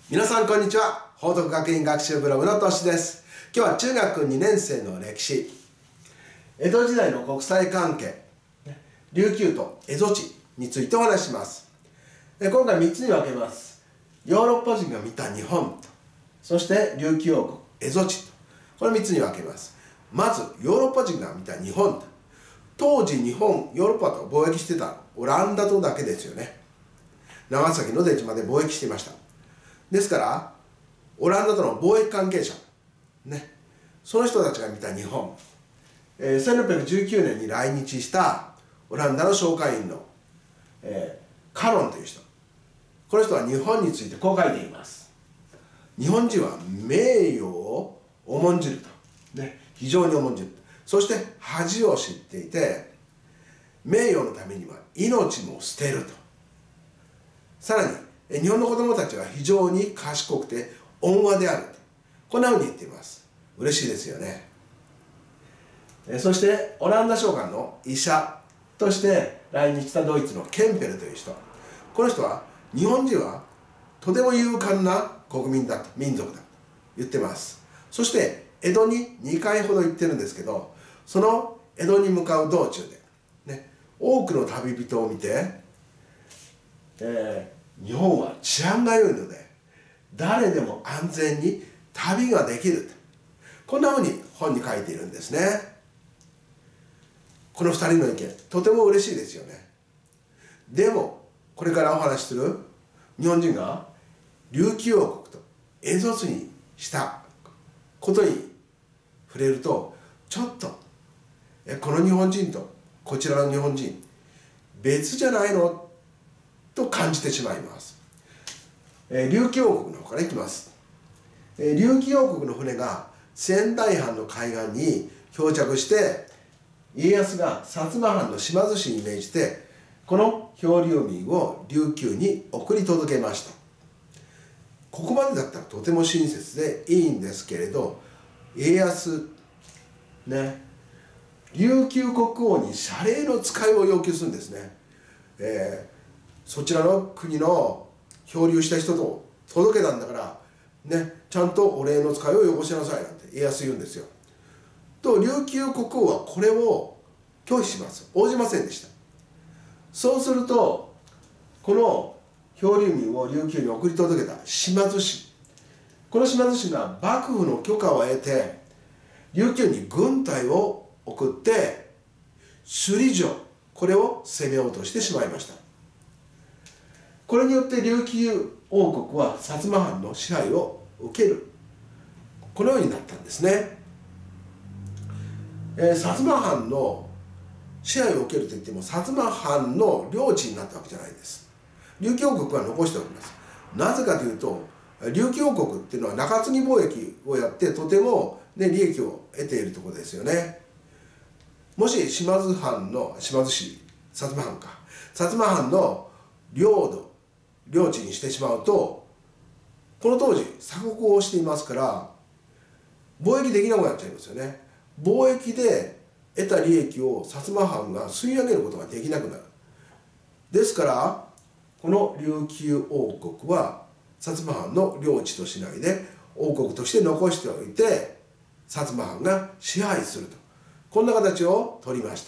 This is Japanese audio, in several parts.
皆さんこんにちは。報徳学院学習ブログのとしです。今日は中学2年生の歴史、江戸時代の国際関係、琉球と蝦夷地についてお話しします。今回3つに分けます。ヨーロッパ人が見た日本と、そして琉球王国、蝦夷地と、この3つに分けます。まずヨーロッパ人が見た日本と、当時日本、ヨーロッパと貿易してたオランダとだけですよね。長崎の出島で貿易していました。ですからオランダとの貿易関係者、その人たちが見た日本、1619年に来日したオランダの商会員の、カロンという人、この人は日本についてこう書いています。日本人は名誉を重んじると、非常に重んじる。そして恥を知っていて、名誉のためには命も捨てると。さらに日本の子供たちは非常に賢くて温和である、こんなふうに言っています。嬉しいですよね。そしてオランダ商館の医者として来日したドイツのケンペルという人、この人は日本人はとても勇敢な国民だと、民族だと言ってます。そして江戸に2回ほど行ってるんですけど、その江戸に向かう道中で、多くの旅人を見て、日本は治安が良いので誰でも安全に旅ができる、こんなふうに本に書いているんですね。この2人の意見とても嬉しいですよね。でもこれからお話しする日本人が琉球王国と蝦夷地にしたことに触れると、ちょっとこの日本人とこちらの日本人別じゃないのと感じてしまいます。琉球王国の方からいきます。琉球王国の船が仙台藩の海岸に漂着して、家康が薩摩藩の島津氏に命じてこの漂流民を琉球に送り届けました。ここまでだったらとても親切でいいんですけれど、家康琉球国王に謝礼の使いを要求するんですね。そちらの国の漂流した人と届けたんだから、ちゃんとお礼の使いをよこしなさいなんて家康言うんですよ。と琉球国王はこれを拒否します。応じませんでした。そうするとこの漂流民を琉球に送り届けた島津氏、この島津氏が幕府の許可を得て琉球に軍隊を送って首里城、これを攻めようとしてしまいました。これによって琉球王国は薩摩藩の支配を受ける、このようになったんですね。薩摩藩の支配を受けるといっても薩摩藩の領地になったわけじゃないです。琉球王国は残しております。なぜかというと、琉球王国っていうのは中継ぎ貿易をやってとても、利益を得ているところですよね。もし島津藩の、島津氏、薩摩藩か、薩摩藩の領地にしてしまうと、この当時鎖国をしていますから貿易できなくなっちゃいますよね。貿易で得た利益を薩摩藩が吸い上げることができなくなる。ですからこの琉球王国は薩摩藩の領地としないで王国として残しておいて薩摩藩が支配すると、こんな形を取りました。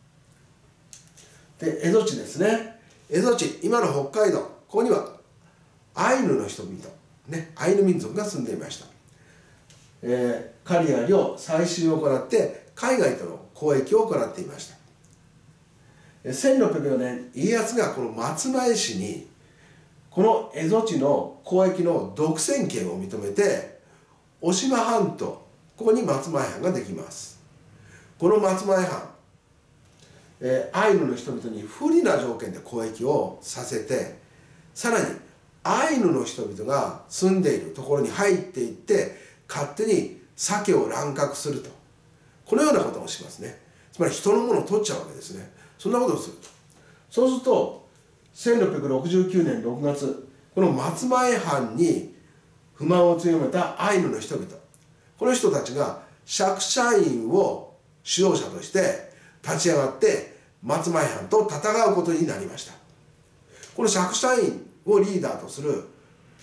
で蝦夷地ですね。蝦夷地、今の北海道、ここにはアイヌの人々、アイヌ民族が住んでいました。狩りや漁、採集を行って海外との交易を行っていました。1604年、家康がこの松前市にこの蝦夷地の交易の独占権を認めて、渡島半島、ここに松前藩ができます。この松前藩、アイヌの人々に不利な条件で交易をさせて、さらにアイヌの人々が住んでいるところに入っていって勝手に鮭を乱獲すると、このようなことをしますね。つまり人のものを取っちゃうわけですね。そんなことをすると、そうすると1669年6月、この松前藩に不満を強めたアイヌの人々、この人たちが釈迦院を指導者として立ち上がって松前藩と戦うことになりました。この釈迦院をリーダーとするこ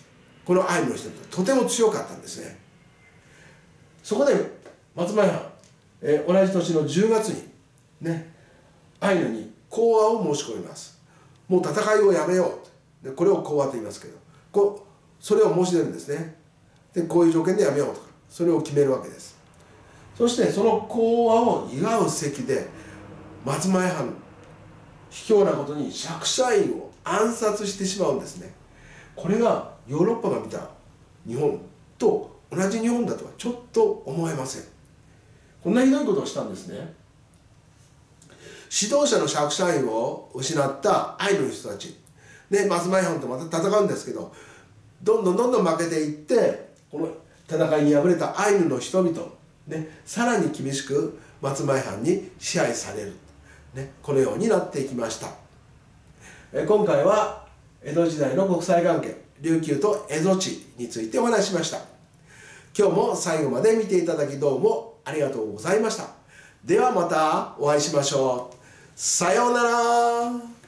このアイヌの人々とても強かったんですね。そこで松前藩、同じ年の10月にね、アイヌに講和を申し込みます。もう戦いをやめようと。でこれを講和と言いますけど、それを申し出るんですね。でこういう条件でやめようとか、それを決めるわけです。そしてその講和を祝う席で松前藩、卑怯なことに釈迦院を暗殺してしまうんですね。これがヨーロッパが見た日本と同じ日本だとはちょっと思えません。こんなひどいことをしたんですね。指導者の釈迦院を失ったアイヌの人たち、ね、松前藩とまた戦うんですけど、どんどん負けていって、この戦いに敗れたアイヌの人々、ね、さらに厳しく松前藩に支配される、ね、このようになっていきました。今回は江戸時代の国際関係、琉球と蝦夷地についてお話ししました。今日も最後まで見ていただきどうもありがとうございました。ではまたお会いしましょう。さようなら。